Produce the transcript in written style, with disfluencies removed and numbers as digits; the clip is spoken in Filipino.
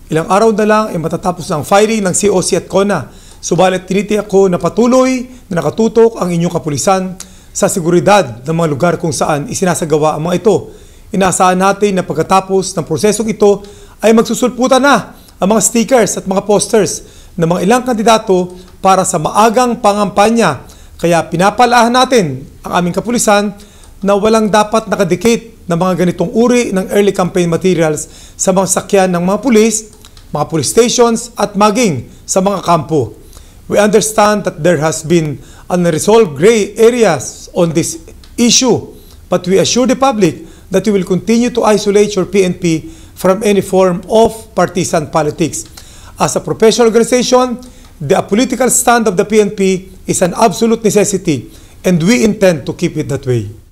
Ilang araw na lang ay matatapos ang firing ng COC at CONA. Subalit tinitiyak ko na patuloy na nakatutok ang inyong kapulisan sa seguridad ng mga lugar kung saan isinasagawa ang mga ito. Inaasahan natin na pagkatapos ng prosesong ito ay magsusulputan na ang mga stickers at mga posters ng mga ilang kandidato para sa maagang pangampanya. Kaya pinapalahan natin ang aming kapulisan na walang dapat nakadikit ng mga ganitong uri ng early campaign materials sa mga sakyan ng mga pulis, mga police stations at maging sa mga kampo. We understand that there has been unresolved gray areas on this issue, but we assure the public that we will continue to isolate your PNP from any form of partisan politics. As a professional organization, the political stand of the PNP is an absolute necessity, and we intend to keep it that way.